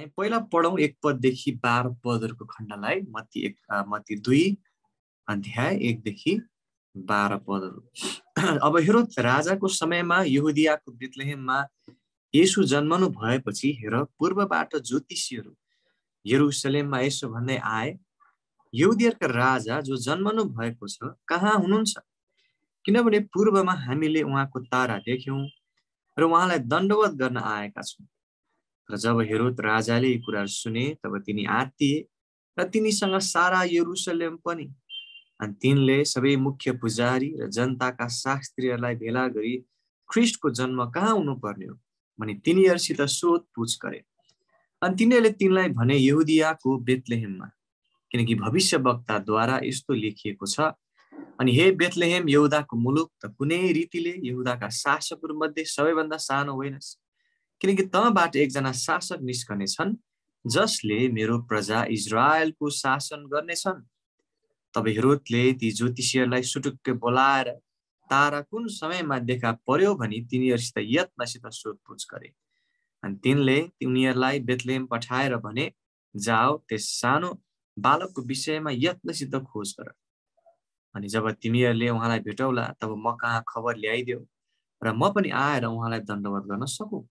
हामी पहिला पढौं 1 पददेखि 12 पदहरूको खण्डलाई मत्ती 2 अध्याय 1 देखि 12 पदहरू। अब हेरोद राजाको समयमा यहुदियाको बेथलेहेममा येशू जन्मनु भएपछि हेर पूर्वबाट ज्योतिषीहरू यरुशलेममा यसो भन्दै आए, यहुदियरका राजा जो जन्मनु भएको छ कहाँ हुनुहुन्छ? किनभने पूर्वमा हामीले उहाँको तारा देख्यौं र उहाँलाई दण्डवत गर्न आएका छौं। र जब हेरोद राजाले यी कुराहरू सुने तब तिनी आत्तिए र तिनीसँग सारा यरुशलेम पनि। अनि तिनले सबै मुख्य पुजारी र जनताका शास्त्रीहरूलाई भेला गरी ख्रिस्टको जन्म कहाँ हुनुपर्ने हो भनी तिनीहरूसित सोधपुछ गरे। अनि तिनीहरूले तिनलाई भने यहुदियाको बेथलेहेममा, किनकि भविष्यवक्ताद्वारा यस्तो लेखिएको छ, अनि हे बेथलेहेम यहुदाको मुलुक त कुनै रीतिले यहुदाका शासकहरू मध्ये सबैभन्दा सानो होइनस्, किनकि तँबाट एकजना शासक निस्कने छन् जसले मेरो प्रजा इजरायलको शासन गर्नेछन्। तब हेरोदले ती ज्योतिषीहरूलाई सुटुक्कै बोलाएर तारा कुन समयमा देखा पर्यो भनी तिनीहरूसित यत्नसित सोधपुछ गरे। अनि तिनले उनीहरूलाई बेथलेहेम पठाएर भने, जाओ त्यस सानो बालकको विषयमा यत्नसित खोज गर, अनि जब तिमीहरूले उहाँलाई भेटौला तब म कहाँ खबर ल्याइदेऊ र म पनि आएर उहाँलाई दण्डवत गर्न सकौँ।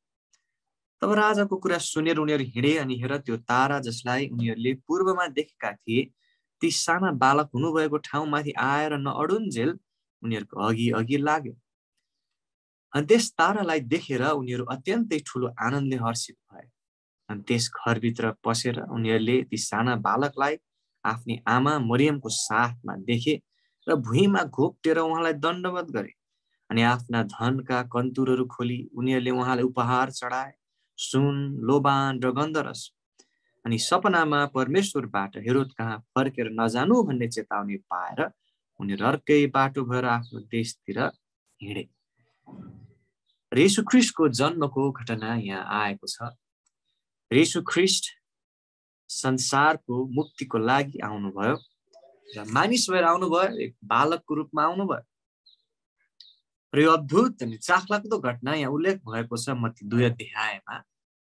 तब राजाको कुरा सुनेर उनीहरू हिँडे। अनि हेर त्यो तारा जसलाई उनीहरूले पूर्वमा देखेका थिए ती साना बालक हुनुभएको ठाउँमाथि आएर नअडुन्जेल उनीहरूको अघि अघि लाग्यो। अनि त्यस तारालाई देखेर उनीहरू अत्यन्तै ठुलो आनन्दले हर्षित भए। अनि त्यस घरभित्र पसेर उनीहरूले ती साना बालकलाई आफ्नी आमा मरियमको साथमा देखे र भुइँमा घोप्टेर उहाँलाई दण्डवत गरे। अनि आफ्ना धनका कन्तुरहरू खोली उनीहरूले उहाँलाई उपहार चढाए, सुन, लोबान र गन्धरस। अनि सपनामा परमेश्वरबाट हेरोद कहाँ फर्केर नजानु भन्ने चेतावनी पाएर उनीहरू अर्कै बाटो भएर आफ्नो देशतिर हिँडे। येशू ख्रिस्टको जन्मको घटना यहाँ आएको छ। येशू ख्रिस्ट संसारको मुक्तिको लागि आउनुभयो र मानिस भएर आउनुभयो, एक बालकको रूपमा आउनुभयो। र यो अद्भुत अनि चाखलाग्दो घटना यहाँ उल्लेख भएको छ मत्ती 2 अध्यायमा।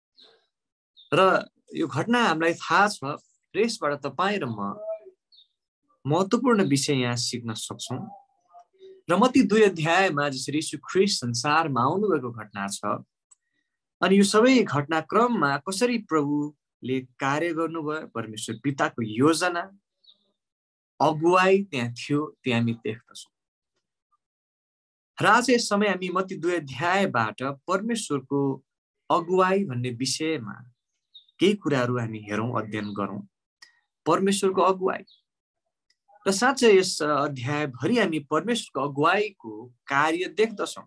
र यो घटना हामीलाई थाहा छ, यसबाट तपाईँ र म महत्त्वपूर्ण विषय यहाँ सिक्न सक्छौँ। र मत्ती 2 अध्यायमा जसरी येशू ख्रिस्ट संसारमा आउनुभएको घटना छ, अनि यो सबै घटनाक्रममा कसरी प्रभुले कार्य गर्नुभयो, परमेश्वर पिताको योजना अगुवाई त्यहाँ थियो, त्यो हामी देख्दछौँ। र आज यस समय हामी मत्ती 2 अध्यायबाट परमेश्वरको अगुवाई भन्ने विषयमा केही कुराहरू हामी हेरौँ, अध्ययन गरौँ। परमेश्वरको अगुवाई र साँच्चै यस अध्यायभरि हामी परमेश्वरको अगुवाईको कार्य देख्दछौँ।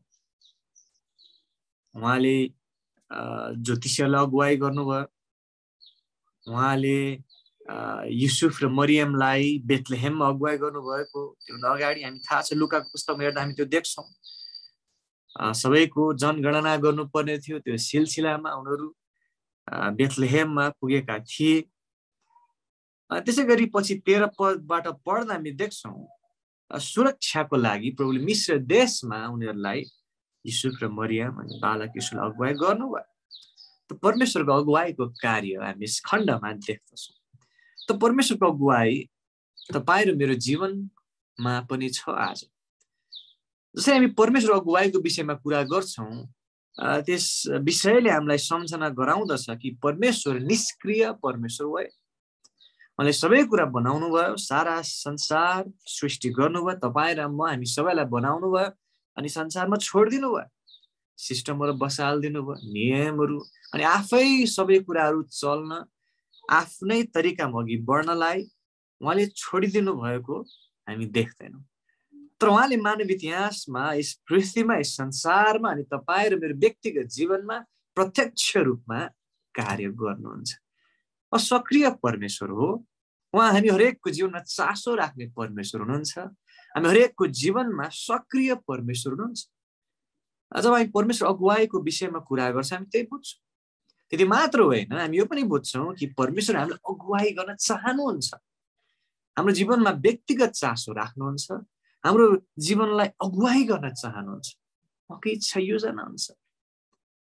उहाँले ज्योतिषीहरूलाई अगुवाई गर्नुभयो, उहाँले युसुफ र मरियमलाई बेथलेहेममा अगुवाई गर्नुभएको त्यो अगाडि हामी थाहा छ, लुकाको पुस्तकमा हेर्दा हामी त्यो देख्छौँ। सबैको जनगणना गर्नुपर्ने थियो, त्यो सिलसिलामा उनीहरू बेथलेहेममा पुगेका थिए। त्यसै गरी पछि 13 पदबाट पढ्दा हामी देख्छौँ सुरक्षाको लागि प्रभुले मिश्र देशमा उनीहरूलाई युसुफ र मरियम अनि बालक यीशुलाई अगुवाई गर्नुभयो। त परमेश्वरको अगुवाईको कार्य हामी यस खण्डमा देख्दछौँ। त परमेश्वरको अगुवाई तपाईँ र मेरो जीवनमा पनि छ। आज जसरी हामी परमेश्वर अगुवाईको विषयमा कुरा गर्छौँ, त्यस विषयले हामीलाई सम्झना गराउँदछ कि परमेश्वर निष्क्रिय परमेश्वर हो। उहाँले सबै कुरा बनाउनु भयो, सारा संसार सृष्टि गर्नुभयो, तपाईँ र म हामी सबैलाई बनाउनु भयो अनि संसारमा छोडिदिनु भयो, सिस्टमहरू बसालिदिनु भयो, नियमहरू, अनि आफै सबै कुराहरू चल्न, आफ्नै तरिकामा अघि बढ्नलाई उहाँले छोडिदिनु भएको हामी देख्दैनौँ। तर उहाँले मानव इतिहासमा, यस पृथ्वीमा, यस संसारमा अनि तपाईँ र मेरो व्यक्तिगत जीवनमा प्रत्यक्ष रूपमा कार्य गर्नुहुन्छ। सक्रिय परमेश्वर हो उहाँ। हामी हरेकको जीवनमा चासो राख्ने परमेश्वर हुनुहुन्छ। हामी हरेकको जीवनमा सक्रिय परमेश्वर हुनुहुन्छ। जब हामी परमेश्वर अगुवाईको विषयमा कुरा गर्छौँ हामी त्यही बुझ्छौँ। त्यति मात्र होइन, हामी यो पनि बुझ्छौँ कि परमेश्वर हामीलाई अगुवाई गर्न चाहनुहुन्छ। हाम्रो जीवनमा व्यक्तिगत चासो राख्नुहुन्छ, हाम्रो जीवनलाई अगुवाई गर्न चाहनुहुन्छ, उहाँको इच्छा योजना हुन्छ।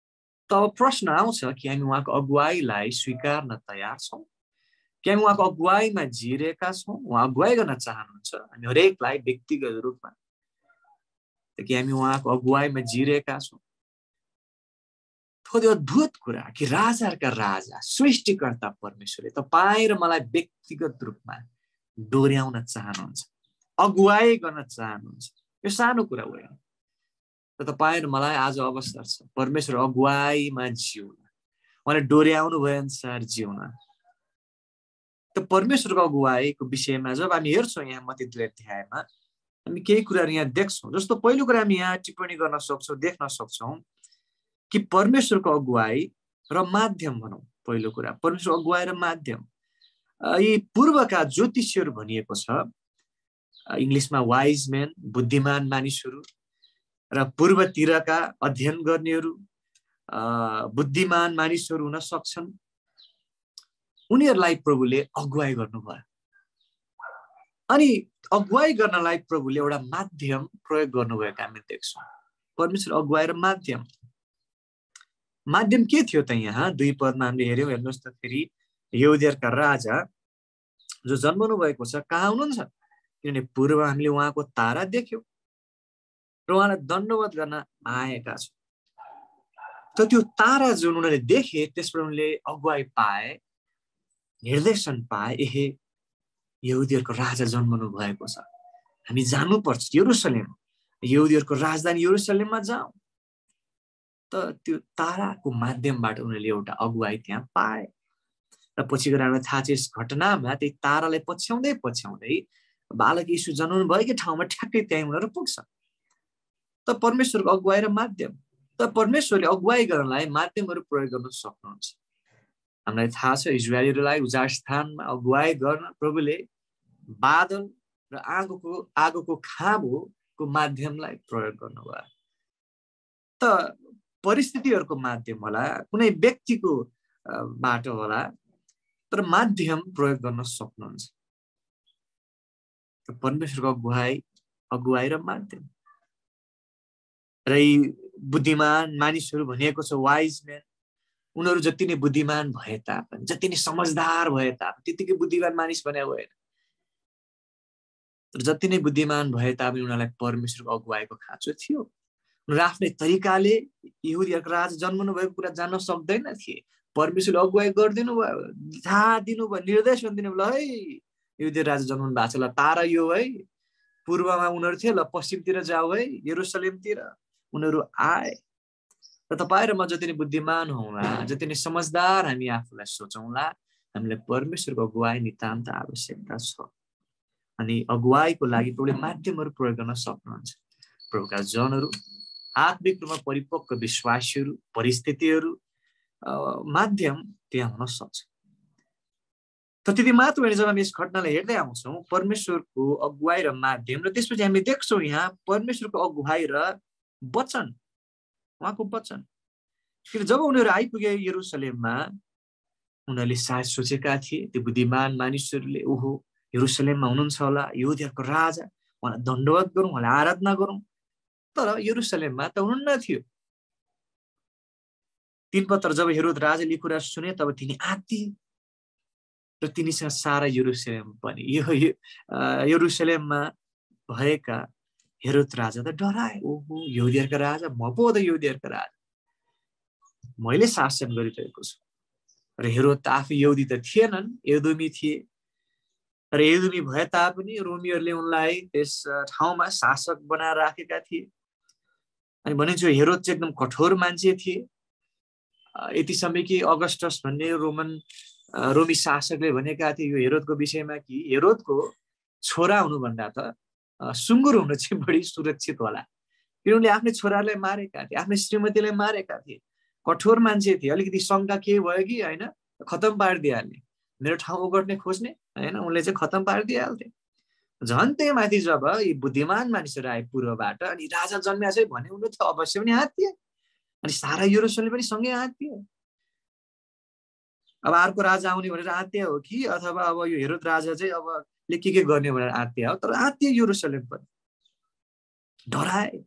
तब प्रश्न आउँछ कि हामी उहाँको अगुवाईलाई स्वीकार्न तयार छौँ, कि हामी उहाँको अगुवाईमा जिरेका छौँ, उहाँ अगुवाई गर्न चाहनुहुन्छ हामी हरेकलाई व्यक्तिगत रूपमा, कि हामी उहाँको अगुवाईमा जिरेका छौँ। त्यो अद्भुत कुरा कि राजाहरूका राजा सृष्टिकर्ता परमेश्वरले तपाईँ र मलाई व्यक्तिगत रूपमा डोर्याउन चाहनुहुन्छ, अगुवाई गर्न चाहनुहुन्छ। यो सानो कुरा होइन। तपाईँ र मलाई आज अवसर छ परमेश्वर अगुवाईमा जिउन, उहाँले डोर्याउनु भए अनुसार जिउन। त्यो परमेश्वरको अगुवाईको विषयमा जब हामी हेर्छौँ यहाँ मत्ती 2 अध्यायमा, हामी केही कुराहरू यहाँ देख्छौँ। जस्तो पहिलो कुरा हामी यहाँ टिप्पणी गर्न सक्छौँ, देख्न सक्छौँ कि परमेश्वरको अगुवाई र माध्यम भनौँ। पहिलो कुरा परमेश्वर अगुवाई र माध्यम। यी पूर्वका ज्योतिषीहरू भनिएको छ, इङ्ग्लिसमा वाइज मेन, बुद्धिमान मानिसहरू, र पूर्वतिरका अध्ययन गर्नेहरू बुद्धिमान मानिसहरू हुन सक्छन्। उनीहरूलाई प्रभुले अगुवाई गर्नुभयो। अनि अगुवाई गर्नलाई प्रभुले एउटा माध्यम प्रयोग गर्नुभएको हामी देख्छौँ। परमेश्वर अगुवाई र माध्यम। माध्यम के थियो त यहाँ 2 पदमा हामीले हेऱ्यौँ। हेर्नुहोस् त फेरि, यहुदीहरूका राजा जो जन्मनु भएको छ कहाँ हुनुहुन्छ? किनभने पूर्व हामीले उहाँको तारा देख्यौँ र उहाँलाई दण्डवत गर्न आएका छौँ। त त्यो तारा जुन उनीहरूले देखे, त्यसबाट उनले अगुवाई पाए, निर्देशन पाए, यहुदीहरूको राजा जन्मनु भएको छ, हामी जानुपर्छ यरुसलेम, यहुदीहरूको राजधानी यरुसलेममा जाउँ। त त्यो ताराको माध्यमबाट उनीहरूले एउटा अगुवाई त्यहाँ पाए। र पछि गएर हामीलाई थाहा छ यस घटनामा त्यही तारालाई पछ्याउँदै पछ्याउँदै बालक यीशु जन्मनु भएकै ठाउँमा ठ्याक्कै त्यहीँ उनीहरू पुग्छ। त परमेश्वरको अगुवाई र माध्यम। त परमेश्वरले अगुवाई गर्नलाई माध्यमहरू प्रयोग गर्न सक्नुहुन्छ। हामीलाई थाहा छ इजरायलीहरूलाई उजाड स्थानमा अगुवाई गर्न प्रभुले बादल र आगोको खाँबोको माध्यमलाई प्रयोग गर्नुभयो। त परिस्थितिहरूको माध्यम होला, कुनै व्यक्तिको बाटो होला, तर माध्यम प्रयोग गर्न सक्नुहुन्छ। परमेश्वरको अगुवाई र माध्यम। र बुद्धिमान मानिसहरू भनिएको छ वाइज मेन, उनीहरू जति नै बुद्धिमान भए तापनि, जति नै समझदार भए तापनि, त्यतिकै बुद्धिमान मानिस भने भएन। तर जति नै बुद्धिमान भए तापनि उनीहरूलाई परमेश्वरको अगुवाईको खाँचो थियो। उनीहरू आफ्नै तरिकाले यहुदीहरूको राजा जन्मनु भएको कुरा जान्न सक्दैन थिए। परमेश्वरले अगुवाई गरिदिनु भयो, थाहा दिनुभयो, निर्देशन दिनुभयो, ल है यहुदी राजा जन्मनु भएको छ, ल तारा यो है, पूर्वमा उनीहरू थिए, ल पश्चिमतिर जाऊ है, यरुसलेमतिर। उनीहरू आए। र तपाईँ र म जति नै बुद्धिमान हौँला, जति नै समझदार हामी आफूलाई सोचौँला, हामीलाई परमेश्वरको अगुवाई नितान्त आवश्यकता छ। अनि अगुवाईको लागि प्रभुले माध्यमहरू प्रयोग गर्न सक्नुहुन्छ। प्रभुका जनहरू, आत्मिक रूपमा परिपक्व विश्वासीहरू, परिस्थितिहरू, माध्यम त्यहाँ हुन सक्छ। त त्यति मात्र होइन, जब हामी यस घटनालाई हेर्दै आउँछौँ परमेश्वरको अगुवाई र माध्यम, र त्यसपछि हामी देख्छौँ यहाँ परमेश्वरको अगुवाई र वचन, उहाँको वचन। किन जब उनीहरू आइपुगे यरुसलेममा, उनीहरूले सायद सोचेका थिए त्यो बुद्धिमान मानिसहरूले, ओहो यरुसलेममा हुनुहुन्छ होला यहुदीहरूको राजा, उहाँलाई दण्डवत गरौँ, उहाँलाई आराधना गरौँ। तर यरुसलेममा त हुनुहुन्न थियो। 3 पत्र जब हेरोद राजाले कुरा सुने तब तिनी आत्तिए र तिनीसँग सारा यरुसलेम पनि, यो यरुसलेममा भएका हेरोद राजा त डराए। ओहो यहुदीहरूका राजा, म पो त यहुदीहरूका राजा, मैले शासन गरिरहेको छु। र हेरोद त आफै यहुदी त थिएनन्, एदोमी थिए। र एदोमी भए तापनि रोमीहरूले उनलाई त्यस ठाउँमा शासक बनाएर राखेका थिए। अनि भनिन्छ हेरोद चाहिँ एकदम कठोर मान्छे थिए। यति समय कि अगस्टस भन्ने रोमी शासकले भनेका थिए यो हेरोदको विषयमा कि हेरोदको छोरा हुनुभन्दा त सुँगुर हुनु चाहिँ बढी सुरक्षित होला, किनभने आफ्नै छोरालाई मारेका थिए, आफ्नै श्रीमतीलाई मारेका थिए, कठोर मान्छे थिए। अलिकति शङ्का के भयो कि होइन खतम पारिदिइहाल्ने, मेरो ठाउँ ओगट्ने खोज्ने होइन, उनले चाहिँ खतम पारिदिइहाल्थे। झन् त्यही माथि जब यी बुद्धिमान मानिसहरू आए पूर्वबाट, अनि राजा जन्मिया चाहिँ भने उनीहरू त अवश्य पनि हात्तिए, अनि सारा यरुसलेम पनि सँगै आत्तिए। अब अर्को राजा आउने भनेर आत्तिए हो कि अथवा अब यो हेरोद राजा चाहिँ अब के गर्ने भनेर आत्तिए हो, तर आत्तिए यरुसलेम पनि, डराए।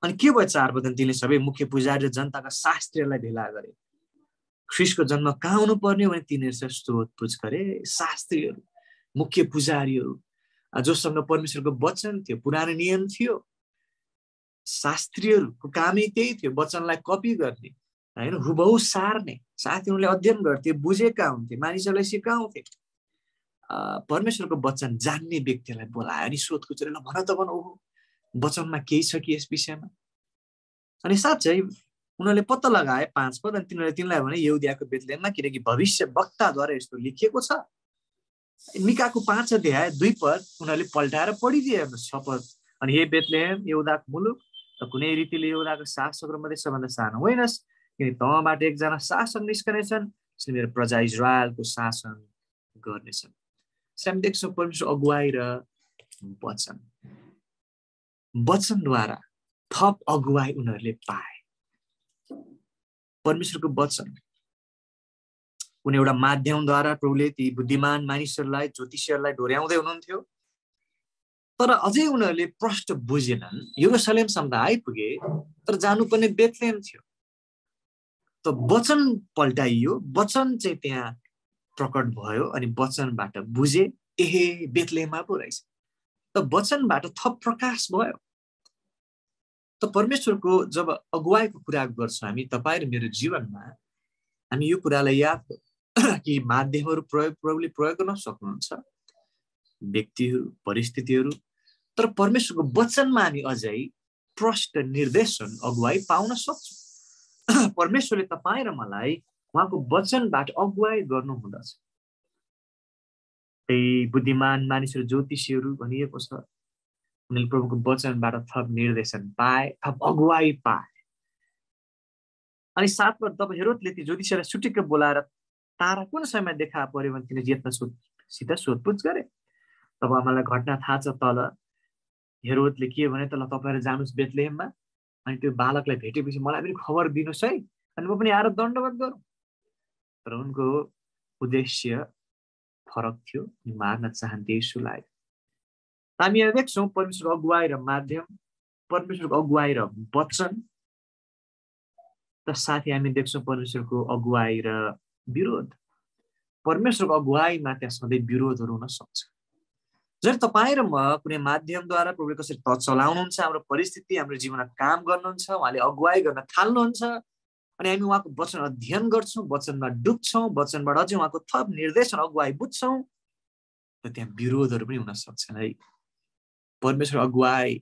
अनि के भयो 4 पद? तिनले सबै मुख्य पुजारी र जनताका शास्त्रीहरूलाई भेला गरे। ख्रीष्टको जन्म कहाँ हुनु पर्ने भने तिनीहरू चाहिँ सोधपुछ गरे। शास्त्रीहरू, मुख्य पुजारीहरू, जोसँग परमेश्वरको वचन थियो, पुरानो नियम थियो, शास्त्रीहरूको कामै त्यही थियो, वचनलाई कपी गर्ने, होइन, हुबहु सार्ने। साथै उनले अध्ययन गर्थे, बुझेका हुन्थे, मानिसहरूलाई सिकाउँथे। परमेश्वरको वचन जान्ने व्यक्तिलाई बोलायो अनि सोधपुछ गरे, ल भन त भन, ओहो वचनमा केही छ कि यस विषयमा? अनि साँच्चै उनीहरूले पत्ता लगाए 5 पद। अनि तिनीलाई भने यहुदियाको बेथलेहममा, किनकि भविष्य वक्ताद्वारा यस्तो लेखिएको छ। मिकाको 5 अध्याय 2 पद उनीहरूले पल्टाएर पढिदिए। 6 पद, अनि हे बेथलेहेम यहुदाको मुलुक, त कुनै रीतिले यहुदाको शासकहरू मध्ये सबभन्दा सानो होइनस्, किनकि तँबाट एकजना शासक निस्कनेछन्, जसले मेरो प्रजा इजरायलको शासन गर्नेछन्। हामी देख्छौँ परमेश्वर अगुवाई र वचन, वचनद्वारा थप अगुवाई उनीहरूले पाए। परमेश्वरको वचन कुनै एउटा माध्यमद्वारा प्रभुले ती बुद्धिमान मानिसहरूलाई, ज्योतिषीहरूलाई डोर्याउँदै हुनुहुन्थ्यो। तर अझै उनीहरूले प्रष्ट बुझेनन्। यरुसलेमसम्म आइपुगे, तर जानुपर्ने बेथलेहेम थियो। त वचन पल्टाइयो, वचन चाहिँ त्यहाँ प्रकट भयो, अनि वचनबाट बुझे, एहे बेथलेहेममा पो रहेछ। त वचनबाट थप प्रकाश भयो। त परमेश्वरको जब अगुवाईको कुरा गर्छौँ हामी, तपाईँ र मेरो जीवनमा, हामी यो कुरालाई याद कि माध्यमहरू प्रभुले प्रयोग गर्न सक्नुहुन्छ, व्यक्तिहरू, परिस्थितिहरू, तर परमेश्वरको वचनमा हामी अझै प्रष्ट निर्देशन, अगुवाई पाउन सक्छौँ। परमेश्वरले तपाईँ र मलाई उहाँको वचनबाट अगुवाई गर्नुहुँदछ। त्यही बुद्धिमान मानिसहरू, ज्योतिषीहरू भनिएको छ, उनीहरूले प्रभुको वचनबाट थप निर्देशन पाए, थप अगुवाई पाए। अनि 7 पद, तब हेरोदले ती ज्योतिषीलाई सुटिक्क बोलाएर तारा कुन समयमा देखा पर्यो भने तिनीले जेठसित सोधपुछ गरे। तब मलाई घटना थाहा छ। तल हेरोदले के भने, त ल तपाईँहरू जानुहोस् बेथलेहेममा, अनि त्यो बालकलाई भेटेपछि मलाई पनि खबर दिनुहोस् है, अनि म पनि आएर दण्डवत गरौँ। तर उनको उद्देश्य फरक थियो, मार्न चाहन्थे यसुलाई। हामी यहाँ देख्छौँ परमेश्वरको अगुवाई र माध्यम, परमेश्वरको अगुवाई र वचन, त साथै हामी देख्छौँ परमेश्वरको अगुवाई र विरोध। परमेश्वरको अगुवाईमा त्यहाँ सधैँ विरोधहरू हुन सक्छ। जब तपाईँ र म कुनै माध्यमद्वारा प्रभुले कसरी चलाउनुहुन्छ, हाम्रो परिस्थिति, हाम्रो जीवनमा काम गर्नुहुन्छ, उहाँले अगुवाई गर्न थाल्नुहुन्छ, अनि हामी उहाँको वचन अध्ययन गर्छौँ, वचनमा डुब्छौँ, वचनबाट अझै उहाँको थप निर्देशन, अगुवाई बुझ्छौँ, र त्यहाँ विरोधहरू पनि हुन सक्छन् है। परमेश्वर अगुवाई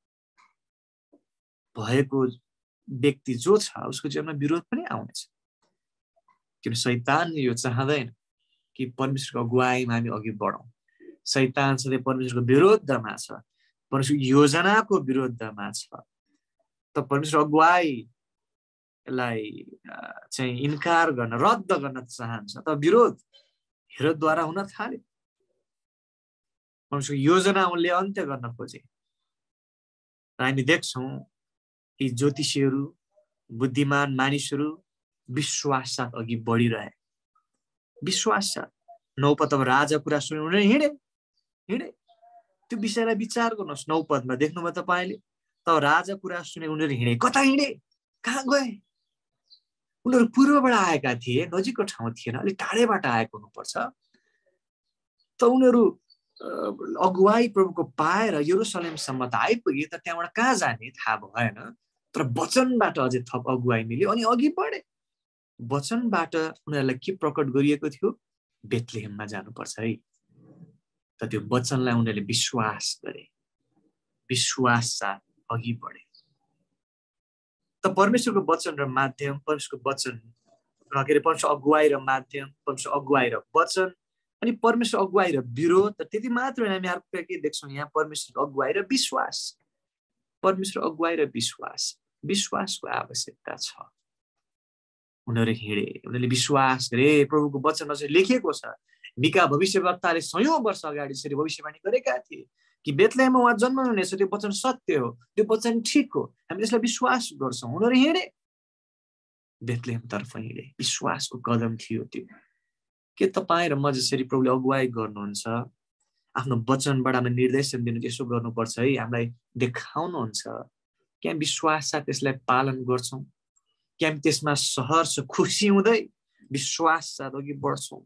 भएको व्यक्ति जो छ, उसको जीवनमा विरोध पनि आउनेछ, किन शैतानले यो चाहँदैन कि परमेश्वरको अगुवाईमा हामी अघि बढौँ। शैतान सधैँ परमेश्वरको विरोधमा छ, परमेश्वरको योजनाको विरोधमा छ। त परमेश्वर अगुवाईलाई चाहिँ इन्कार गर्न, रद्द गर्न चाहन्छ। त विरोध हेरोदद्वारा हुन थाल्यो। परमेश्वरको योजना उनले अन्त्य गर्न खोजे। र हामी देख्छौँ कि ज्योतिषीहरू, बुद्धिमान मानिसहरू विश्वास साथ अघि बढिरहे। विश्वास साथ 9 पद, तब राजा कुरा सुने उनीहरू हिँडे। त्यो विषयलाई विचार गर्नुहोस्। 9 पदमा देख्नुभयो तपाईँले, तब राजा कुरा सुने उनीहरू हिँडे। कता हिँडे, कहाँ गए? उनीहरू पूर्वबाट आएका थिए, नजिकको ठाउँ थिएन, अलिक टाढैबाट आएको हुनुपर्छ। त उनीहरू अगुवाई प्रभुको पाएर यरुसलेमसम्म त आइपुगे, त त्यहाँबाट कहाँ जाने थाहा भएन। तर वचनबाट अझै थप अगुवाई मिल्यो अनि अघि बढे। वचनबाट उनीहरूलाई के प्रकट गरिएको थियो? बेथलेहेममा जानुपर्छ है। त त्यो वचनलाई उनीहरूले विश्वास गरे, विश्वास साथ अघि बढे। त परमेश्वरको वचन र माध्यम, परमेश्वरको वचन के अरे परमेश्वर अगुवाई र माध्यम, परमेश्वर अगुवाई र वचन, अनि परमेश्वर अगुवाई र विरोध। त त्यति मात्र होइन, हामी अर्को के देख्छौँ यहाँ? परमेश्वरको अगुवाई र विश्वास। परमेश्वर अगुवाई र विश्वास, विश्वासको आवश्यकता छ। उनीहरू हिँडे, उनीहरूले विश्वास गरे। प्रभुको वचनमा चाहिँ लेखिएको छ, मिका भविष्यवक्ताले 100औं वर्ष अगाडि यसरी भविष्यवाणी गरेका थिए कि बेथलेहेममा उहाँ जन्मनुहुनेछ। त्यो वचन सत्य हो, त्यो वचन ठिक हो, हामी त्यसलाई विश्वास गर्छौँ। उनीहरू हिँडे, बेथलेहेमतर्फ हिँडे। विश्वासको कदम थियो त्यो। के तपाईँ र म जसरी प्रभुले अगुवाई गर्नुहुन्छ, आफ्नो वचनबाट हामी निर्देशन दिनु, यसो गर्नुपर्छ है, हामीलाई देखाउनुहुन्छ, के हामी विश्वास साथ त्यसलाई पालन गर्छौं, के हामी त्यसमा सहर्ष खुसी हुँदै विश्वास साथ अघि बढ्छौं।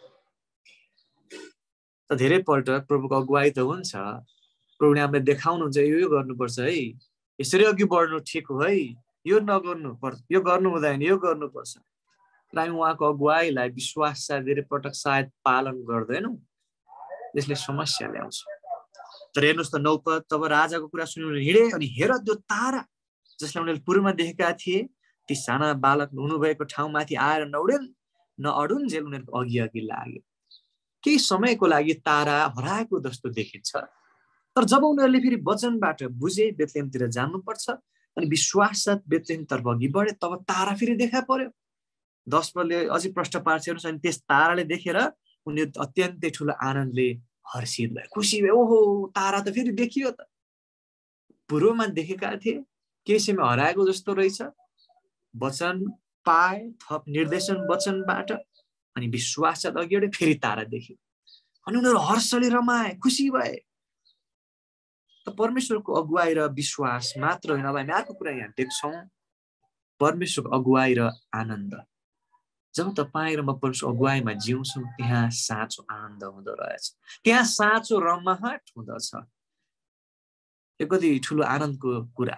त धेरै पल्ट प्रभुको अगुवाई त हुन्छ, प्रभुले हामीलाई देखाउनुहुन्छ यो गर्नुपर्छ है, यसरी अघि बढ्नु ठिक हो है, यो नगर्नु पर्छ, यो गर्नु हुँदैन, यो गर्नुपर्छ। र हामी उहाँको अगुवाईलाई विश्वास साथ धेरै पटक सायद पालन गर्दैनौँ, त्यसले समस्या ल्याउँछ। तर हेर्नुहोस् त 9 पद, तब राजाको कुरा सुनेर हिँडे अनि हेर त्यो तारा जसलाई उनीहरूले पूर्वमा देखेका थिए ती साना बालक हुनुभएको ठाउँमाथि आएर नअडुन्जेल उनीहरूको अघि अघि लाग्यो। केही समयको लागि तारा हराएको जस्तो देखिन्छ, तर जब उनीहरूले फेरि वचनबाट बुझे बेथलेहमतिर जानुपर्छ अनि विश्वास साथ बेथलेहमतर्फ अघि बढे, तब तारा फेरि देखा पर्यो। 10 पदले अझै प्रश्न पार्छ, हेर्नुहोस्, अनि त्यस ताराले देखेर उनीहरू अत्यन्तै ठुलो आनन्दले हर्षित भए, खुसी भए। ओहो, तारा त फेरि देखियो त, पूर्वमा देखेका थिए, केही समय हराएको जस्तो रहेछ। वचन पाए, थप निर्देशन वचनबाट, अनि विश्वास साथ अघि बढे, फेरि तारा देखियो अनि उनीहरू हर्षले रमाए, खुसी भए। त परमेश्वरको अगुवाई र विश्वास मात्र होइन, अब हामी अर्को कुरा यहाँ देख्छौँ, परमेश्वरको अगुवाई र आनन्द। जब तपाईँ र म परमेश्वरको अगुवाईमा जिउँछौँ, त्यहाँ साँचो आनन्द हुँदो रहेछ, त्यहाँ साँचो रमाहट हुँदछ। यो कति ठुलो आनन्दको कुरा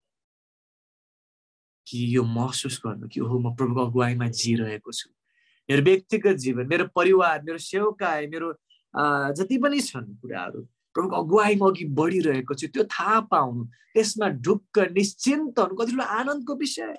कि यो महसुस गर्नु कि ओहो, म प्रभुको अगुवाईमा जिरहेको छु। मेरो व्यक्तिगत जीवन, मेरो परिवार, मेरो सेवकाई, मेरो जति पनि छन् कुराहरू प्रभुको अगुवाईमा अघि बढिरहेको छु, त्यो थाहा पाउनु, त्यसमा ढुक्क निश्चिन्त हुनु कति ठुलो आनन्दको विषय।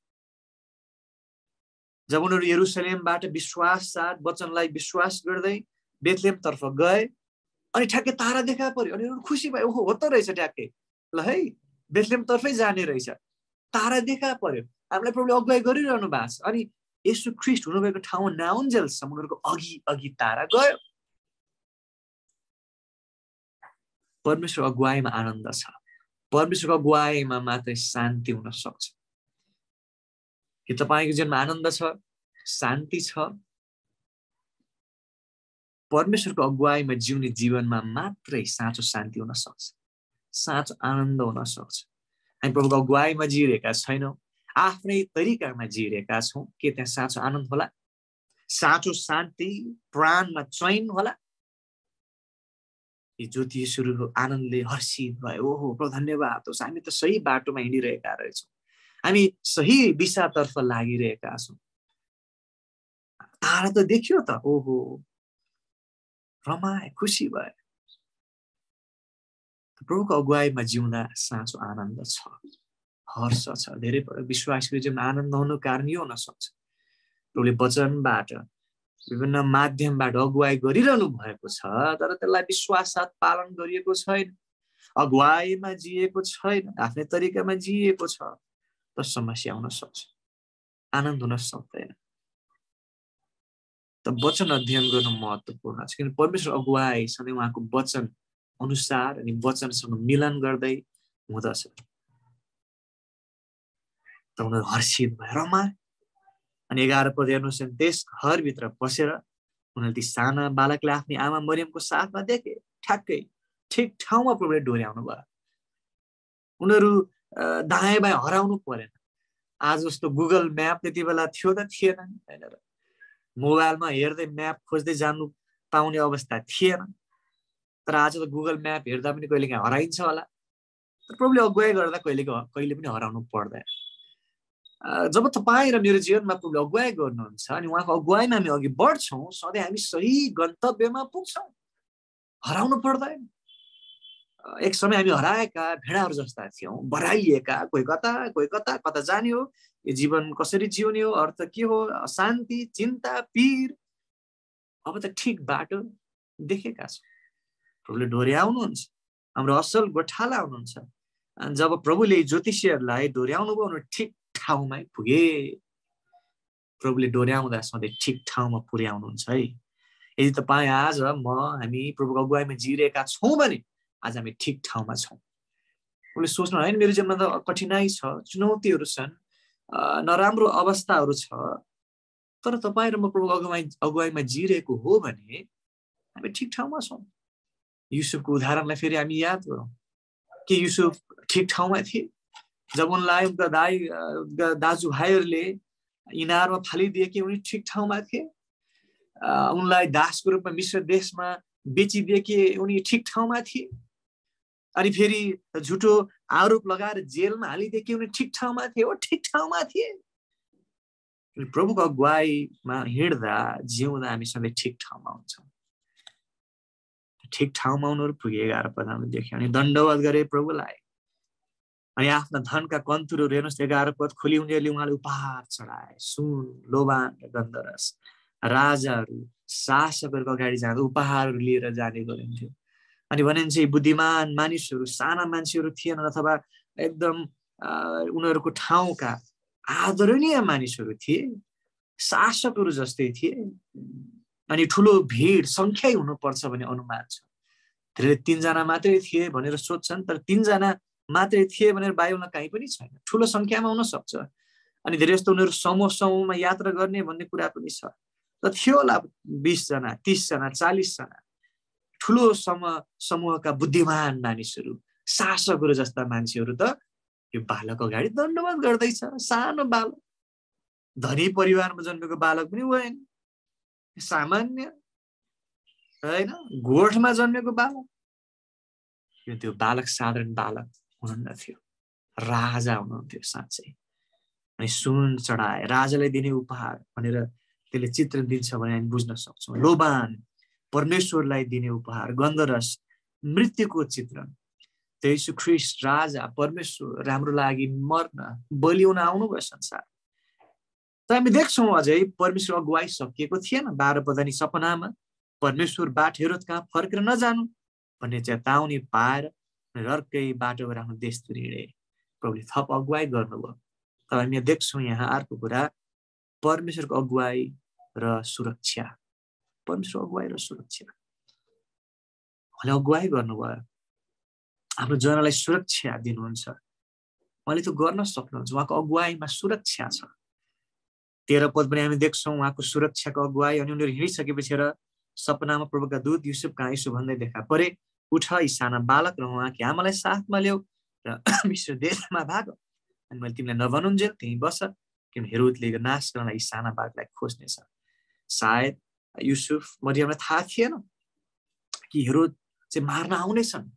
जब उनीहरू यरुसलेमबाट विश्वास साथ वचनलाई विश्वास गर्दै बेथलेहमतर्फ गए अनि ठ्याक्कै तारा देखा पर्यो अनि उनीहरू खुसी भए, ओहो, हो त रहेछ, ट्याक्कै ल है बेथलेहमतर्फै जाने रहेछ, तारा देखा पर्यो, हामीलाई प्रभुले अगुवाई गरिरहनु भएको छ। अनि येशू ख्रीष्ट हुनुभएको ठाउँमा नआउन्जेलसम्म उनीहरूको अघि अघि तारा गयो। परमेश्वर अगुवाईमा आनन्द छ, परमेश्वरको अगुवाईमा मात्रै शान्ति हुन सक्छ। के तपाईको जीवनमा आनन्द छ, शान्ति छ? परमेश्वरको अगुवाईमा जिउने जीवनमा मात्रै साँचो शान्ति हुन सक्छ, साँचो आनन्द हुन सक्छ। हामी प्रभुको अगुवाईमा जिरहेका छैनौँ, आफ्नै तरिकामा जिरहेका छौँ, के त्यहाँ साँचो आनन्द होला, साँचो शान्ति, प्राणमा चैन होला? यी ज्योतिषहरू आनन्दले हर्षित भए, ओहो प्रभु धन्यवाद होस्, हामी त सही बाटोमा हिँडिरहेका रहेछौँ, हामी सही दिशातर्फ लागिरहेका छौँ। तारा त देखियो त, ओहो, रमाए, खुसी भए। प्रभुको अगुवाईमा जिउँदा साँचो आनन्द छ, हर्ष छ। धेरै विश्वासको जीवनमा आनन्द हुनु कारण यो हुन सक्छ, प्रभुले वचनबाट विभिन्न माध्यमबाट अगुवाई गरिरहनु भएको छ, तर त्यसलाई विश्वास साथ पालन गरिएको छैन, अगुवाईमा जिएको छैन, आफ्नै तरिकामा जिएको छ, त समस्या हुन सक्छ, आनन्द हुन सक्दैन। त वचन अध्ययन गर्नु महत्त्वपूर्ण छ, किन परमेश्वर अगुवाई सधैँ उहाँको वचन अनुसार अनि वचनसँग मिलन गर्दै हुँदछ। त उनीहरू हर्षित भएर रमाए। अनि 11 पद हेर्नुहोस्, त्यस घरभित्र पसेर उनीहरूले ती साना बालकले आफ्नी आमा मरियमको साथमा देखे, ठ्याक्कै ठिक ठाउँमा प्रभुले डोर्याउनु भयो। उनीहरू दायाँ बायाँ हराउनु परेन। आज जस्तो गुगल म्याप त्यति बेला थियो त थिएन, होइन र? मोबाइलमा हेर्दै म्याप खोज्दै जानु पाउने अवस्था थिएन, तर आज त गुगल म्याप हेर्दा पनि कहिले काहीँ हराइन्छ होला, तर प्रभुले अगुवाई गर्दा कहिले पनि हराउनु पर्दैन। जब तपाईँ र मेरो जीवनमा प्रभुले अगुवाई गर्नुहुन्छ अनि उहाँको अगुवाईमा हामी अघि बढ्छौँ, सधैँ हामी सही गन्तव्यमा पुग्छौँ, हराउनु पर्दैन। एक समय हामी हराएका भेडाहरू जस्ता थियौँ, बराइएका, कोही कता कता जाने हो, यो जीवन कसरी जिउने हो, अर्थ के हो, अशान्ति, चिन्ता, पीर। अब त ठिक बाटो देखेका छौँ, प्रभुले डोर्याउनुहुन्छ, हाम्रो असल गोठाला हुनुहुन्छ। जब प्रभुले ज्योतिषीहरूलाई डोर्याउनु भयो, उनीहरू ठिक ठाउँमै पुगे। प्रभुले डोर्याउँदा सधैँ ठिक ठाउँमा पुर्याउनुहुन्छ है। यदि तपाईँ आज हामी प्रभुको अगुवाईमा जिरहेका छौँ भने आज हामी ठिक ठाउँमा छौँ। उसले सोच्नु होइन मेरो जीवनमा त कठिनाई छ, चुनौतीहरू छन्, नराम्रो अवस्थाहरू छ, तर तपाईँ र म प्रभुको अगुवाईमा जिरहेको हो भने हामी ठिक ठाउँमा छौँ। युसुफको उदाहरणलाई फेरि हामी याद गरौँ, के युसुफ ठिक ठाउँमा थिए? जब उनलाई उनका दाजुभाइहरूले इनारमा फालिदिए कि उनी ठिक ठाउँमा थिए, उनलाई दासको रूपमा मिश्र देशमा बेचिदिए कि उनी ठिक ठाउँमा थिए, अनि फेरि झुटो आरोप लगाएर जेलमा हालिदिए कि उनी ठिक ठाउँमा थिए, ठिक ठाउँमा थिए। प्रभुको अगुवाईमा हिँड्दा जिउँदा हामी सधैँ ठिक ठाउँमा हुन्छौँ। ठिक ठाउँमा उनीहरू पुगे 11 पद हामीले देख्यौँ। अनि दण्डवत गरे प्रभुलाई, अनि आफ्ना धनका कन्तुरहरू हेर्नुहोस् 11 पद खोली उनीहरूले उहाँले उपहार चढाए, सुन, लोबान र गन्धरस। राजाहरू शासकहरूको अगाडि जाँदा उपहारहरू लिएर जाने गरिन्थ्यो। अनि भनिन्छ बुद्धिमान मानिसहरू, साना मान्छेहरू थिएनन् अथवा एकदम उनीहरूको ठाउँका आदरणीय मानिसहरू थिए, शासकहरू जस्तै थिए। अनि ठुलो भिड सङ्ख्या हुनुपर्छ भन्ने अनुमान छ। धेरै 3 जना मात्रै थिए भनेर सोध्छन्, तर 3 जना मात्रै थिए भनेर बाइबलमा कहीँ पनि छैन। ठुलो सङ्ख्यामा हुन सक्छ। अनि धेरै जस्तो उनीहरू समूहमा यात्रा गर्ने भन्ने कुरा पनि छ। त थियो होला 20 जना, 30 जना, 40 जना ठुलो समूहका बुद्धिमान मानिसहरू, शासकहरू जस्ता मान्छेहरू त यो बालक अगाडि दण्डवत गर्दैछ। सानो बालक, धनी परिवारमा जन्मेको बालक पनि भएन, सामान्य हैन, गोठमा जन्मेको बालक। त्यो बालक साधारण बालक हुनुहुन्न थियो, राजा हुनुहुन्थ्यो साँच्चै। अनि सुन चढाए, राजालाई दिने उपहार भनेर त्यसले चित्र दिन्छ भने हामी बुझ्न सक्छौँ। लोबान, परमेश्वरलाई दिने उपहार। गन्धरस, मृत्युको चित्रण। त्यो यीशु ख्रीष्ट राजा परमेश्वर हाम्रो लागि मर्न बलि हुन आउनुभयो संसार। त हामी देख्छौँ अझै परमेश्वर अगुवाई सकिएको थिएन। 12 पद अनि सपनामा परमेश्वरबाट हेरोद कहाँ फर्केर नजानु भन्ने चेतावनी पाएर अर्कै बाटोबाट आफ्नो देशतिर हिँडे। प्रभुले थप अगुवाई गर्नुभयो। तर हामी देख्छौँ यहाँ अर्को कुरा, परमेश्वरको अगुवाई र सुरक्षा। परमेश्वर अगुवाई र सुरक्षा, उहाँले अगुवाई गर्नुभयो, आफ्नो जनलाई सुरक्षा दिनुहुन्छ। उहाँले त्यो गर्न सक्नुहुन्छ। उहाँको अगुवाईमा सुरक्षा छ। 13 पद पनि हामी देख्छौँ उहाँको सुरक्षाको अगुवाई। अनि उनीहरू हिँडिसकेपछि र सपनामा प्रभुका दूत युसुफ कहाँ यसो भन्दै देखा परे, उठ यी साना बालक र उहाँकी आमालाई साथमा ल्याऊ र मिश्र देशमा भाग। अनि मैले तिमीलाई नभनुन्जेल त्यहीँ बस, किनभने हेरोदले नाश गर्नलाई यी साना बालकलाई खोज्नेछ। सायद युसुफ मरियमलाई थाहा थिएन कि हेरोद चाहिँ मार्न आउनेछन्,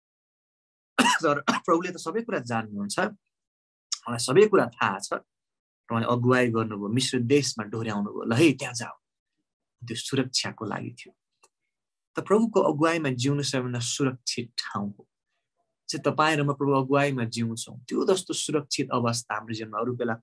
तर प्रभुले त सबै कुरा जान्नुहुन्छ, उहाँलाई सबै कुरा थाहा छ। उहाँले अगुवाई गर्नुभयो, मिश्र देशमा डोर्याउनु भयो, ल है त्यहाँ जाऊ। त्यो सुरक्षाको लागि थियो। त प्रभुको अगुवाईमा जिउनु सबैभन्दा सुरक्षित ठाउँ हो। चाहिँ तपाईँहरूमा प्रभु अगुवाईमा जिउँछौँ, त्यो जस्तो सुरक्षित अवस्था हाम्रो जीवनमा अरू बेला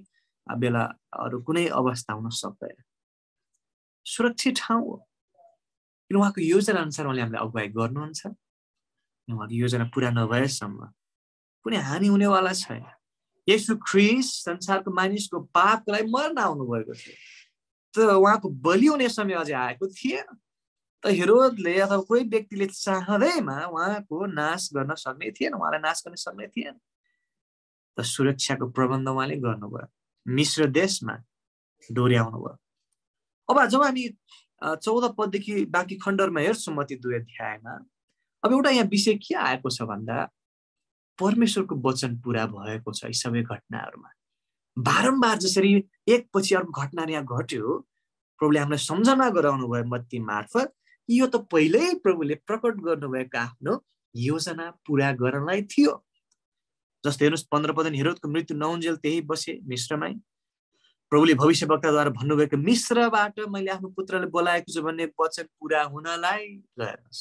अरू कुनै अवस्था हुन सक्दैन। सुरक्षित ठाउँ हो, किन उहाँको योजना अनुसार उहाँले हामीलाई अगुवाई गर्नुहुन्छ। उहाँको योजना पुरा नभएसम्म कुनै हानि हुनेवाला छैन। येशू ख्रीष्ट संसारको मानिसको पापको लागि मर्न आउनुभएको थियो, तर उहाँको बलि हुने समय अझै आएको थिएन। त हेरोदले अथवा कोही व्यक्तिले चाहँदैमा उहाँको नाश गर्न सक्ने थिएन, उहाँलाई नाश गर्न सक्ने थिएन। त सुरक्षाको प्रबन्ध उहाँले गर्नुभयो, मिश्र देशमा डोर्याउनु भयो। अब जब हामी 14 पददेखि बाँकी खण्डहरूमा हेर्छौँ मत्ती 2 अध्यायमा, अब एउटा यहाँ विषय के आएको छ भन्दा परमेश्वरको वचन पुरा भएको छ। यी सबै घटनाहरूमा बारम्बार जसरी एकपछि अर्को घटना यहाँ घट्यो, प्रभुले हामीलाई सम्झना गराउनु भयो मत्ती मार्फत। यो त पहिल्यै प्रभुले प्रकट गर्नुभएको आफ्नो योजना पुरा गर्नलाई थियो। जस्तै हेर्नुहोस् 15 पद, हेरोदको मृत्यु नहुन्जेल त्यही बसे मिश्रमै। प्रभुले भविष्यवक्ताद्वारा भन्नुभएको मिश्रबाट मैले आफ्नो पुत्रले बोलाएको छु भन्ने वचन पुरा हुनलाई हेर्नुहोस्,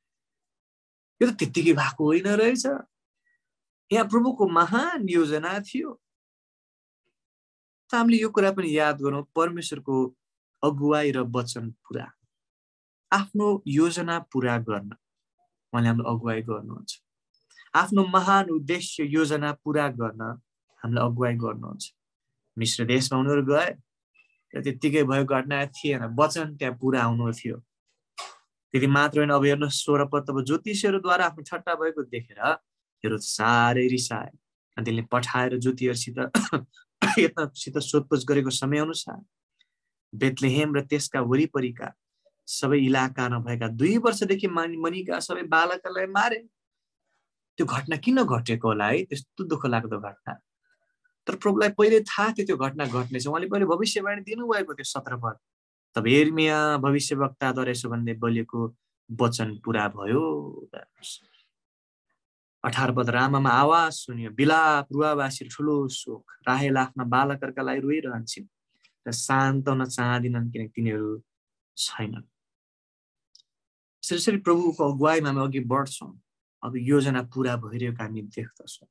यो त त्यत्तिकै भएको होइन रहेछ। यहाँ प्रभुको महान योजना थियो। त हामीले यो कुरा पनि याद गरौँ, परमेश्वरको अगुवाई र वचन पुरा, आफ्नो योजना पुरा गर्न उहाँले हाम्रो अगुवाई गर्नुहुन्छ। आफ्नो महान उद्देश्य योजना पुरा गर्न हामीलाई अगुवाई गर्नुहुन्छ। मिश्र देशमा उनीहरू गए र त्यत्तिकै भएको घटना थिएन, वचन त्यहाँ पुरा हुनु थियो। त्यति मात्र होइन, अब हेर्नुहोस् 16 पद, तब ज्योतिषीहरूद्वारा आफ्नो ठट्टा भएको देखेर हेरोद साह्रै रिसाए। अनि त्यसले पठाएर ज्योतिषीहरूसित सोधपुछ गरेको समय अनुसार बेथलेहेम र त्यसका वरिपरिका सबै इलाकामा भएका 2 वर्षदेखि मनिका सबै बालकलाई मारे। त्यो घटना किन घटेको होला है, त्यस्तो दुःख लाग्दो घटना। तर प्रभुलाई पहिले थाहा थियो त्यो घटना घट्नेछ। उहाँले पहिले भविष्यवाणी दिनुभएको थियो 17 पद। तब यिर्मिया भविष्यवक्ताद्वारा यसो भन्दै बोलेको वचन पुरा भयो। 18 पद, रामामा आवाज सुनियो, बिलाप रुवाबासी ठुलो शोक, राहेल आफ्ना बालकहरूका लागि रोइरहन्छन् र सान्त्वना चाहदिनन् किनकि तिनीहरू छैनन्। यसरी प्रभुको अगुवाईमा हामी अघि बढ्छौँ। अब योजना पुरा भइरहेको हामी देख्दछौँ।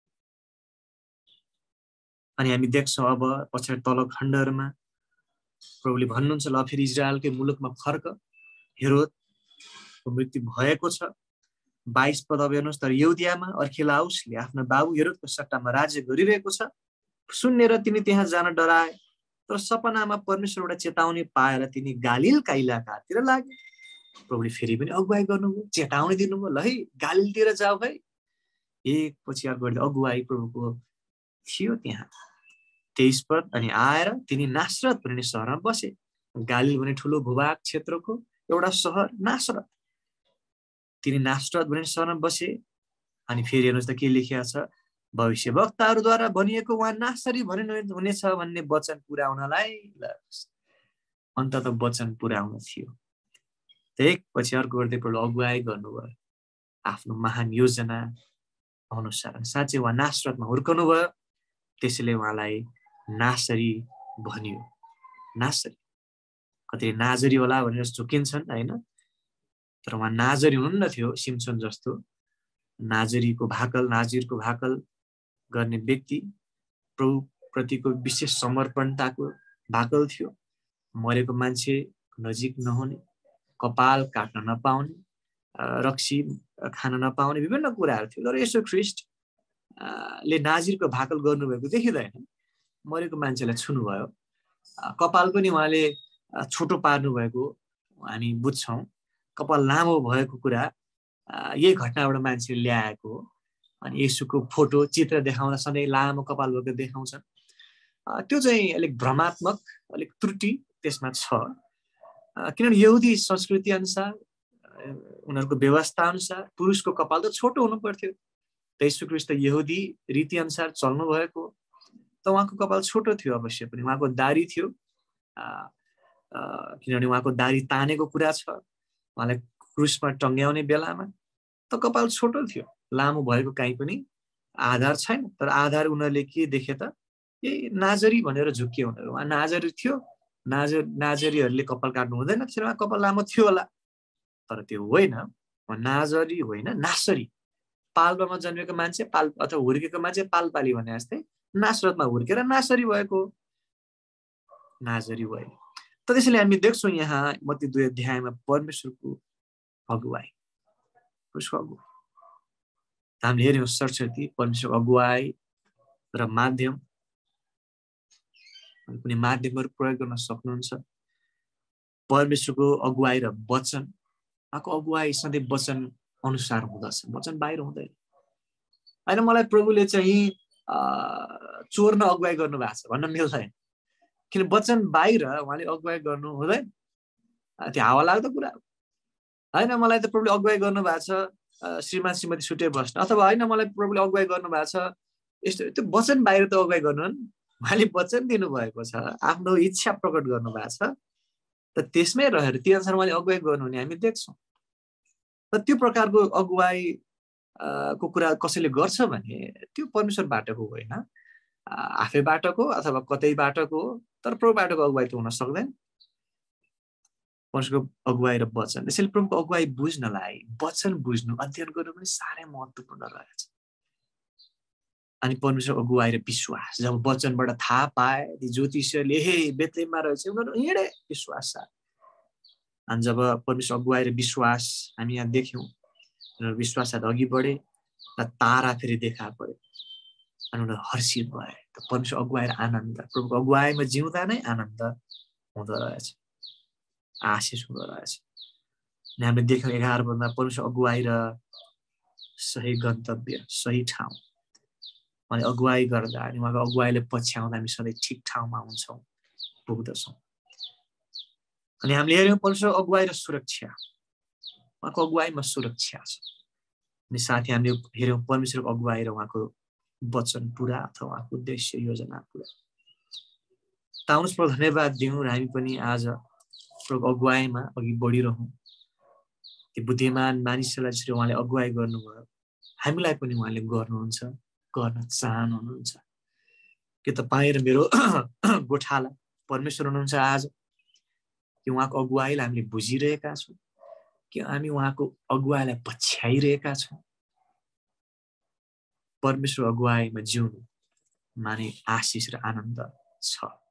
अनि हामी देख्छौँ अब पछाडि तल खण्डहरूमा प्रभुले भन्नुहुन्छ, ल फेरि इजरायलकै मुलुकमा फर्क, हेरोदको मृत्यु भएको छ। 22 पद अब हेर्नुहोस्, तर यहुदियामा अर्खिलाउसले आफ्ना बाबु हेरोदको सट्टामा राज्य गरिरहेको छ। सुन्नेर तिनी त्यहाँ जान डराए, तर सपनामा परमेश्वरबाट चेतावनी पाएर तिनी गालिलका इलाकातिर लागे। प्रभुले फेरि पनि अगुवाई गर्नुभयो, चेतावनी दिनुभयो, ल है गालिलतिर जाऊ है। एक पछि अर्को अगुवाई प्रभुको थियो त्यहाँ। 23 पद, अनि आएर तिनी नासरत भन्ने सहरमा बसे। गालिल भने ठुलो भूभाग क्षेत्रको एउटा सहर नासरत। तिनी नासरत भन्ने सहरमा बसे। अनि फेरि हेर्नुहोस् त के लेखिएको छ, भविष्यवक्ताहरूद्वारा भनिएको उहाँ नासरी भन्ने हुनेछ भन्ने वचन पुरा हुनलाई अन्तत वचन पुरा हुन थियो। एक पछि अर्को गर्दै प्रभुले अगुवाई गर्नुभयो आफ्नो महान योजना अनुसार। साँच्चै उहाँ नासरतमा हुर्कनु भयो, त्यसैले उहाँलाई नासरी भनियो। नासरी कति नाजरी होला भनेर झुकिन्छन् होइन, तर उहाँ नाजरी हुनुहुन्न थियो सिमसन जस्तो। नाजरीको भाकल गर्ने व्यक्ति प्रभुप्रतिको विशेष समर्पणताको भाकल थियो। मरेको मान्छे नजिक नहुने, कपाल काट्न नपाउने, रक्सी खान नपाउने, विभिन्न कुराहरू थियो। तर यसो ख्रिस्टले नाजिरको भाकल गर्नुभएको देखिँदैन। मरेको मान्छेलाई छुनुभयो, कपाल पनि उहाँले छोटो पार्नु भएको हामी बुझ्छौँ। कपाल लामो भएको कुरा यही घटनाबाट मान्छेले ल्याएको। अनि येशूको फोटो चित्र देखाउँदा सधैँ लामो कपाल भएको देखाउँछन्। त्यो चाहिँ अलिक भ्रमात्मक, अलिक त्रुटि त्यसमा छ। किनभने यहुदी संस्कृति अनुसार, उनीहरूको व्यवस्था अनुसार पुरुषको कपाल त छोटो हुनु पर्थ्यो। येशू ख्रीष्ट यहुदी रीति अनुसार चल्नु भएको, त उहाँको कपाल छोटो थियो अवश्य पनि। उहाँको दारी थियो, किनभने उहाँको दारी तानेको कुरा छ। उहाँलाई क्रुसमा टङ्ग्याउने बेलामा त कपाल छोटो थियो, लामो भएको काहीँ पनि आधार छैन। तर आधार उनीहरूले के देखे त, यही नाजरी भनेर झुकियो उनीहरू। उहाँ नाजरी थियो, नाजरीहरूले कपाल काट्नु हुँदैन, त्यसरी उहाँ कपाल लामो थियो होला। तर त्यो होइन, नाजरी होइन, नासरी। पाल्पामा जन्मेको मान्छे अथवा हुर्केको मान्छे पालपाली भने जस्तै नासरतमा हुर्केर नासरी भएको, नाजरी भयो। त त्यसैले हामी देख्छौँ यहाँ मत्ती 2 अध्यायमा परमेश्वरको अगुवाई, उसको अगुवाई हामीले हेर्यौँ। सरस्वती परमेश्वरको अगुवाई र माध्यम, कुनै माध्यमहरू प्रयोग गर्न सक्नुहुन्छ। परमेश्वरको अगुवाई र वचन, उहाँको अगुवाई सधैँ वचन अनुसार हुँदछ, वचन बाहिर हुँदैन। होइन मलाई प्रभुले चाहिँ चोर्न अगुवाई गर्नु भएको छ भन्न मिल्दैन, किन वचन बाहिर उहाँले अगुवाई गर्नु हुँदैन। त्यो हावा लाग्दो कुरा हो। होइन मलाई त प्रभुले अगुवाई गर्नु भएको छ श्रीमान श्रीमती छुट्टै बस्न, अथवा होइन मलाई प्रभुले अगुवाई गर्नु भएको छ यस्तो, त्यो वचन बाहिर त अगुवाई गर्नु। उहाँले वचन दिनुभएको छ, आफ्नो इच्छा प्रकट गर्नु भएको छ, त त्यसमै रहेर त्यो अनुसार उहाँले अगुवाई गर्नुहुने हामी देख्छौँ। र त्यो प्रकारको अगुवाई को कुरा कसैले गर्छ भने त्यो परमेश्वरबाटको होइन, आफैबाटको अथवा कतैबाटको, तर प्रभुबाटको अगुवाई त हुन सक्दैन। परमेश्वरको अगुवाई र वचन, त्यसैले प्रभुको अगुवाई बुझ्नलाई वचन बुझ्नु, अध्ययन गर्नु पनि साह्रै महत्त्वपूर्ण रहेछ। अनि परमेश्वर अगुवाई र विश्वास, जब वचनबाट थाहा पाए ती ज्योतिषीहरूले हे बेथलेहममा रहेछ, उनीहरू हिँडे विश्वास साथ। अनि जब परमेश्वर अगुवाई र विश्वास हामी यहाँ देख्यौँ, उनीहरू विश्वास साथ अघि बढे र तारा फेरि देखा पर्यो अनि उनीहरू हर्षित भए। परमेश्वर अगुवाई र आनन्द, प्रभुको अगुवाईमा जिउँदा नै आनन्द हुँदो रहेछ, आशिष हुँदो रहेछ। अनि हामीले देख्यौँ 11 पदमा परमेश्वर अगुवाई र सही गन्तव्य, सही ठाउँ, अनि अगुवाई गर्दा अनि उहाँको अगुवाईले पछ्याउँदा हामी सधैँ ठिक ठाउँमा हुन्छौँ, पुग्दछौँ। अनि हामीले हेऱ्यौँ परमेश्वर अगुवाई र सुरक्षा, उहाँको अगुवाईमा सुरक्षा छ। अनि साथै हामीले हेऱ्यौँ परमेश्वरको अगुवाई र उहाँको वचन पुरा अथवा उहाँको उद्देश्य योजना पुरा। आउनुहोस् प्रभु धन्यवाद दिउँ र हामी पनि आज प्रभुको अगुवाईमा अघि बढिरहौँ। त्यो बुद्धिमान मानिसहरूलाई जसरी उहाँले अगुवाई गर्नुभयो हामीलाई पनि उहाँले गर्नुहुन्छ, गर्न चाहनुहुन्छ। के तपाईँ र मेरो गोठाला परमेश्वर हुनुहुन्छ आज? कि उहाँको अगुवाईलाई हामीले बुझिरहेका छौँ कि हामी उहाँको अगुवाईलाई पछ्याइरहेका छौँ? परमेश्वर अगुवाईमा जिउनु माने आशिष र आनन्द छ।